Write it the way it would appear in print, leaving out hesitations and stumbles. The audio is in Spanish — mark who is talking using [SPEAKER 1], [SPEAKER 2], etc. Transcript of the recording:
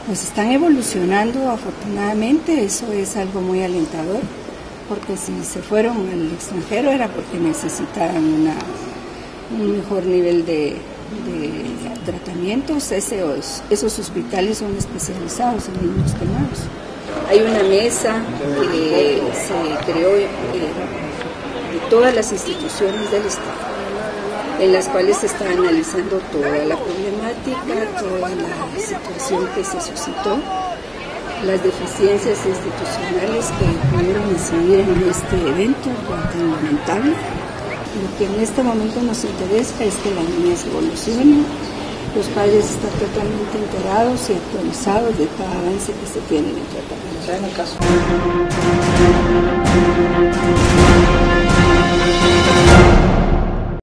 [SPEAKER 1] Pues están evolucionando afortunadamente, eso es algo muy alentador, porque si se fueron al extranjero era porque necesitaban un mejor nivel de tratamientos. Esos hospitales son especializados en niños quemados. Hay una mesa que se creó de todas las instituciones del Estado, en las cuales se está analizando toda la problemática, toda la situación que se suscitó, las deficiencias institucionales que pudieron incidir en este evento tan lamentable. Lo que en este momento nos interesa es que la niñez evolucione, los padres están totalmente enterados y actualizados de cada avance que se tiene en el tratamiento.